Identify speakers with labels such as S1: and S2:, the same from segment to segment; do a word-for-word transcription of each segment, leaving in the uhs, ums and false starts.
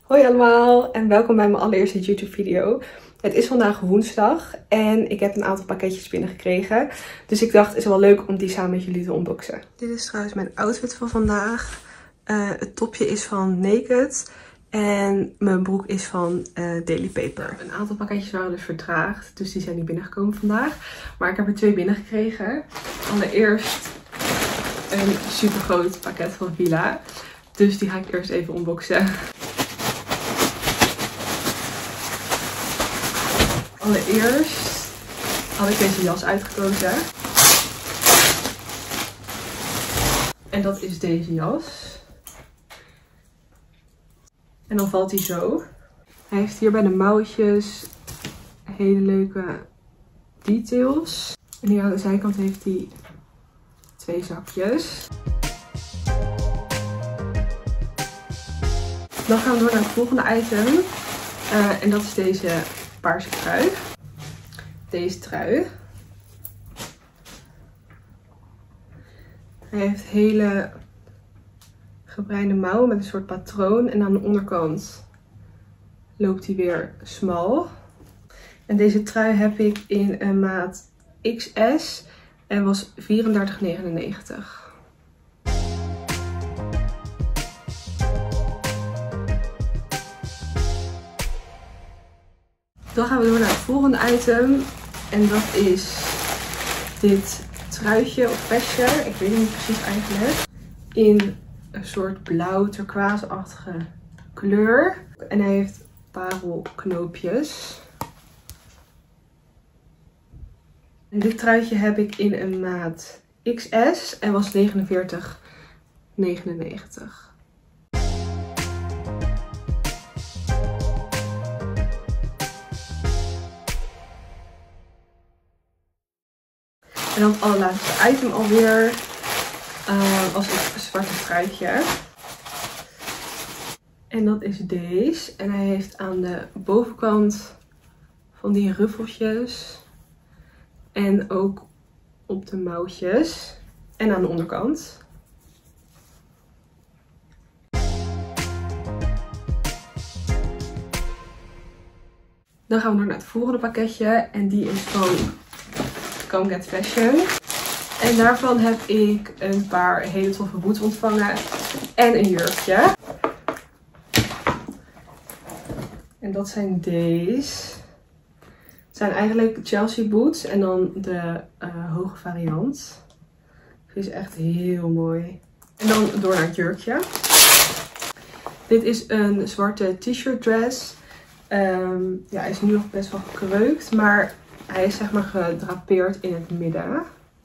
S1: Hoi allemaal en welkom bij mijn allereerste YouTube video. Het is vandaag woensdag en ik heb een aantal pakketjes binnengekregen. Dus ik dacht het is wel leuk om die samen met jullie te unboxen. Dit is trouwens mijn outfit van vandaag. Uh, het topje is van Naked en mijn broek is van uh, Daily Paper. Een aantal pakketjes waren dus vertraagd, dus die zijn niet binnengekomen vandaag. Maar ik heb er twee binnengekregen. Allereerst een super groot pakket van Villa. Dus die ga ik eerst even unboxen. Allereerst had ik deze jas uitgekozen. En dat is deze jas. En dan valt hij zo. Hij heeft hier bij de mouwtjes hele leuke details. En hier aan de zijkant heeft hij twee zakjes. Dan gaan we door naar het volgende item. Uh, en dat is deze paarse trui. Deze trui. Hij heeft hele gebreide mouwen met een soort patroon. En aan de onderkant loopt hij weer smal. En deze trui heb ik in een maat X S en was vierendertig negenennegentig. Dan gaan we door naar het volgende item. En dat is dit truitje of vestje. Ik weet het niet precies eigenlijk. In een soort blauw turquoise-achtige kleur. En hij heeft parelknoopjes. En dit truitje heb ik in een maat X S en was negenenveertig negenennegentig. En dan het allerlaatste item alweer uh, was een zwarte truitje. En dat is deze. En hij heeft aan de bovenkant van die ruffeltjes. En ook op de mouwtjes. En aan de onderkant. Dan gaan we door naar het volgende pakketje. En die is van Come Get Fashion. En daarvan heb ik een paar hele toffe boots ontvangen. En een jurkje. En dat zijn deze. Het zijn eigenlijk Chelsea boots. En dan de uh, hoge variant. Die is echt heel mooi. En dan door naar het jurkje. Dit is een zwarte t-shirt dress. Um, ja, hij is nu nog best wel gekreukt. Maar hij is zeg maar gedrapeerd in het midden.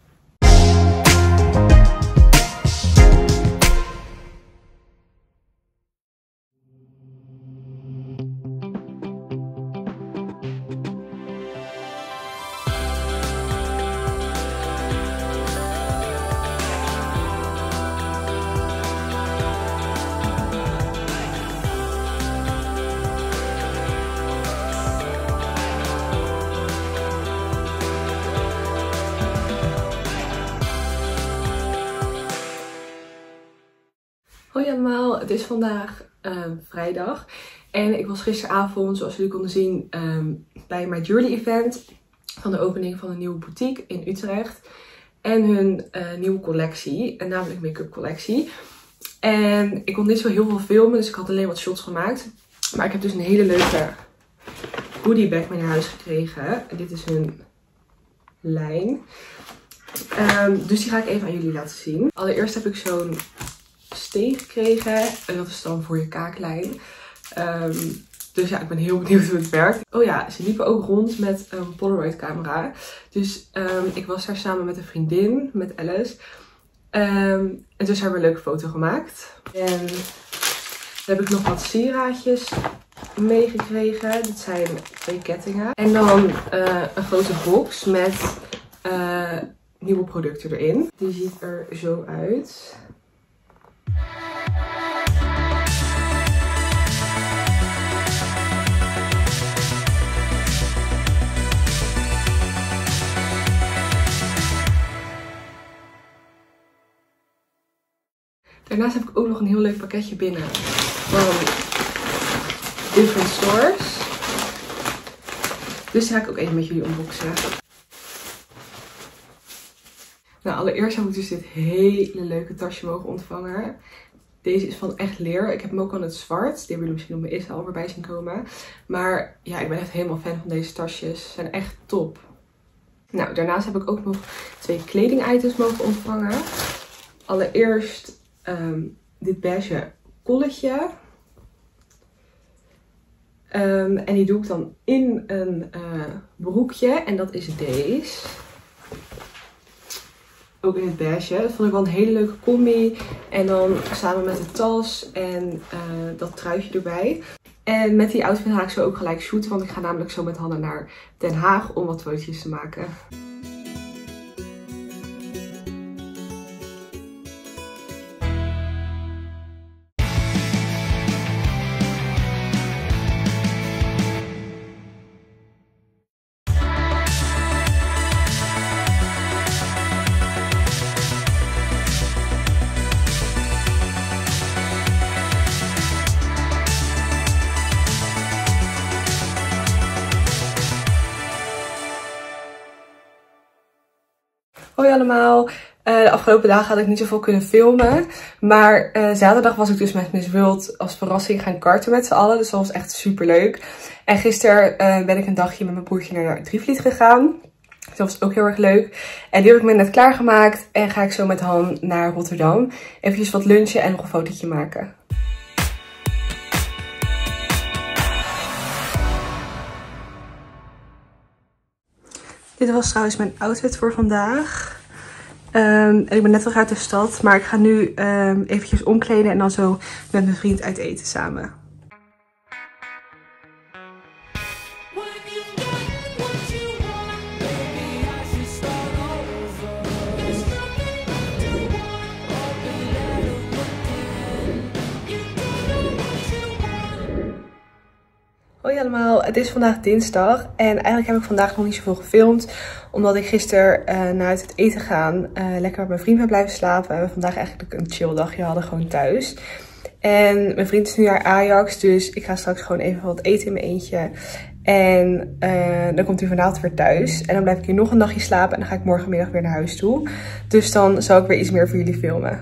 S1: Hoi allemaal, het is vandaag uh, vrijdag en ik was gisteravond, zoals jullie konden zien, um, bij mijn jewelry event van de opening van een nieuwe boutique in Utrecht en hun uh, nieuwe collectie, en namelijk make-up collectie. En ik kon niet zo heel veel filmen, dus ik had alleen wat shots gemaakt, maar ik heb dus een hele leuke goodie bag mee naar huis gekregen. En dit is hun lijn, um, dus die ga ik even aan jullie laten zien. Allereerst heb ik zo'n steen gekregen en dat is dan voor je kaaklijn. Um, dus ja, ik ben heel benieuwd hoe het werkt. Oh ja, ze liepen ook rond met een Polaroid camera. Dus um, ik was daar samen met een vriendin, met Alice. Um, en dus hebben we een leuke foto gemaakt. En dan heb ik nog wat sieraadjes meegekregen. Dit zijn twee kettingen. En dan uh, een grote box met uh, nieuwe producten erin. Die ziet er zo uit. Daarnaast heb ik ook nog een heel leuk pakketje binnen van different stores. Dus die ga ik ook even met jullie unboxen. Nou, allereerst heb ik dus dit hele leuke tasje mogen ontvangen. Deze is van Echt Leer. Ik heb hem ook al in het zwart. Die hebben jullie misschien op mijn Insta al voorbij zien komen. Maar ja, ik ben echt helemaal fan van deze tasjes. Ze zijn echt top. Nou, daarnaast heb ik ook nog twee kledingitems mogen ontvangen. Allereerst um, dit beige kolletje. Um, en die doe ik dan in een uh, broekje. En dat is deze. Ook in het beige. Dat vond ik wel een hele leuke combi. En dan samen met de tas en uh, dat truitje erbij. En met die outfit ga ik zo ook gelijk shooten. Want ik ga namelijk zo met Hanne naar Den Haag om wat fotootjes te maken. Hoi allemaal, uh, de afgelopen dagen had ik niet zoveel kunnen filmen, maar uh, zaterdag was ik dus met Miss World als verrassing gaan karten met z'n allen, dus dat was echt super leuk. En gisteren uh, ben ik een dagje met mijn broertje naar Drievliet gegaan, dus dat was ook heel erg leuk. En die heb ik me net klaargemaakt en ga ik zo met Han naar Rotterdam, eventjes wat lunchen en nog een fotootje maken. Dit was trouwens mijn outfit voor vandaag. Um, en ik ben net nog uit de stad, maar ik ga nu um, eventjes omkleden en dan zo met mijn vriend uit eten samen. Hoi allemaal, het is vandaag dinsdag en eigenlijk heb ik vandaag nog niet zoveel gefilmd. Omdat ik gisteren uh, na het eten gaan uh, lekker met mijn vriend ben blijven slapen. En we vandaag eigenlijk een chill dagje hadden, gewoon thuis. En mijn vriend is nu naar Ajax, dus ik ga straks gewoon even wat eten in mijn eentje. En uh, dan komt hij vanavond weer thuis. En dan blijf ik hier nog een dagje slapen en dan ga ik morgenmiddag weer naar huis toe. Dus dan zal ik weer iets meer voor jullie filmen.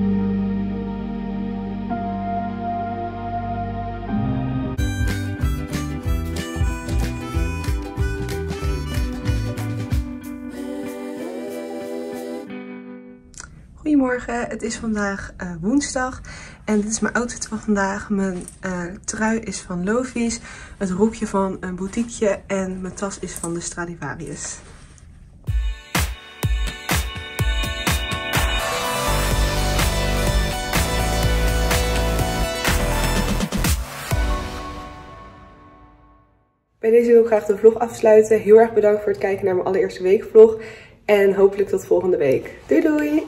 S1: Goedemorgen, het is vandaag uh, woensdag en dit is mijn outfit van vandaag. Mijn uh, trui is van Lovies, het rokje van een boutiqueje en mijn tas is van de Stradivarius. Bij deze wil ik graag de vlog afsluiten. Heel erg bedankt voor het kijken naar mijn allereerste weekvlog en hopelijk tot volgende week. Doei doei!